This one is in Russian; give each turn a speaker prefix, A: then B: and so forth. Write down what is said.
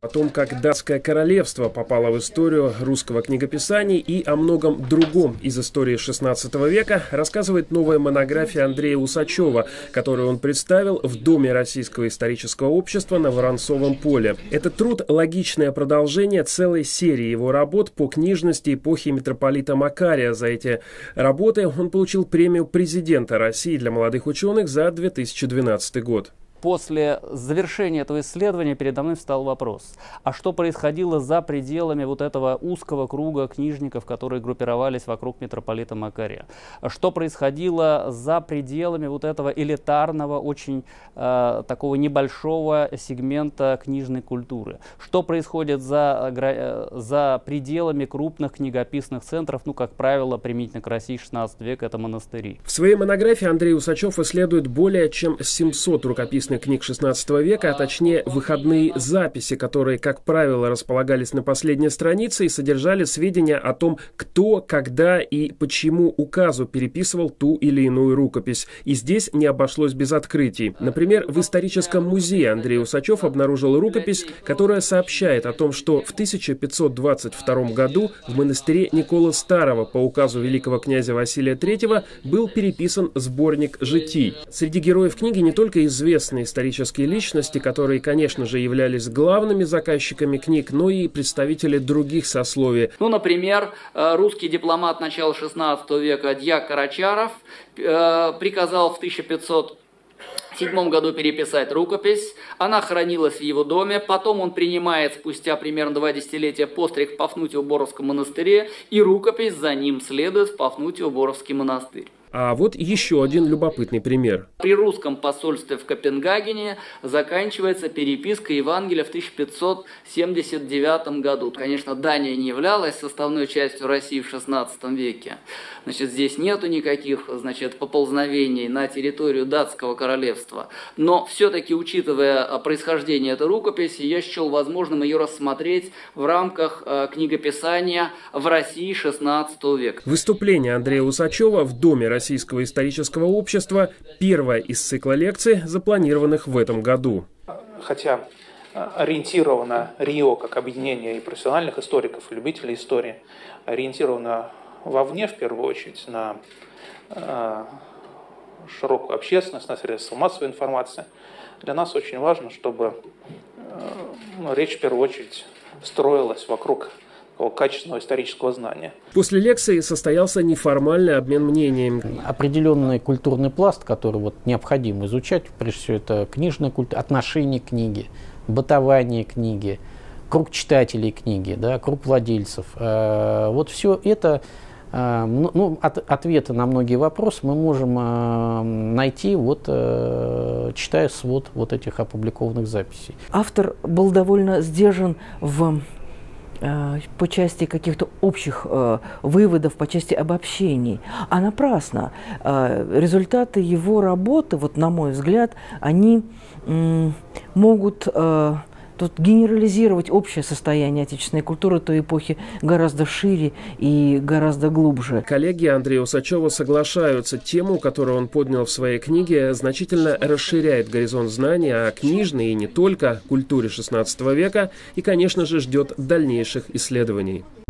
A: О том, как датское королевство попало в историю русского книгописания и о многом другом из истории XVI века рассказывает новая монография Андрея Усачева, которую он представил в Доме Российского исторического общества на Воронцовом поле. Этот труд – логичное продолжение целой серии его работ по книжности эпохи митрополита Макария. За эти работы он получил премию президента России для молодых ученых за 2012 год.
B: После завершения этого исследования передо мной встал вопрос, а что происходило за пределами вот этого узкого круга книжников, которые группировались вокруг митрополита Макария? Что происходило за пределами вот этого элитарного, очень такого небольшого сегмента книжной культуры? Что происходит за пределами крупных книгописных центров, ну, как правило, применительно к России 16 века, это монастыри?
A: В своей монографии Андрей Усачев исследует более чем 700 рукописных книг XVI века, а точнее выходные записи, которые, как правило, располагались на последней странице и содержали сведения о том, кто, когда и почему указу переписывал ту или иную рукопись. И здесь не обошлось без открытий. Например, в историческом музее Андрей Усачев обнаружил рукопись, которая сообщает о том, что в 1522 году в монастыре Николы Старого по указу великого князя Василия III был переписан сборник житий. Среди героев книги не только известные исторические личности, которые, конечно же, являлись главными заказчиками книг, но и представители других сословий.
B: Ну, например, русский дипломат начала XVI века Дьяк Карачаров приказал в 1507 году переписать рукопись. Она хранилась в его доме. Потом он принимает спустя примерно 2 десятилетия постриг в Пафнутьево-Боровском монастыре, и рукопись за ним следует в Пафнутьево-Боровский монастырь.
A: А вот еще один любопытный пример.
B: При русском посольстве в Копенгагене заканчивается переписка Евангелия в 1579 году. Конечно, Дания не являлась составной частью России в XVI веке. Значит, здесь нету никаких, поползновений на территорию датского королевства. Но все-таки, учитывая происхождение этой рукописи, я счел возможным ее рассмотреть в рамках книгописания в России XVI века.
A: Выступление Андрея Усачева в Доме Российского исторического общества – первое из цикла лекций, запланированных в этом году.
C: Хотя ориентировано РИО как объединение и профессиональных историков, и любителей истории, ориентировано вовне, в первую очередь, на широкую общественность, на средства массовой информации. Для нас очень важно, чтобы речь в первую очередь строилась вокруг качественного исторического знания.
A: После лекции состоялся неформальный обмен мнениями.
D: Определенный культурный пласт, который необходимо изучать, прежде всего, это книжная культура, отношение к книге, бытование книги, круг читателей книги, да, круг владельцев. Вот все это, ответы на многие вопросы мы можем найти, читая свод этих опубликованных записей.
E: Автор был довольно сдержан по части каких-то общих выводов, по части обобщений. А напрасно. Результаты его работы, на мой взгляд, они могут тут генерализировать общее состояние отечественной культуры той эпохи гораздо шире и гораздо глубже.
A: Коллеги Андрея Усачева соглашаются. Тему, которую он поднял в своей книге, значительно расширяет горизонт знаний о книжной и не только культуре XVI века и, конечно же, ждет дальнейших исследований.